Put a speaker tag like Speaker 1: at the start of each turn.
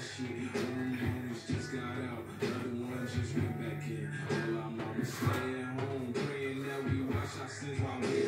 Speaker 1: shit. One mamas just got out, other one just went back in. All our mamas stay at home, praying that we wash our sins while we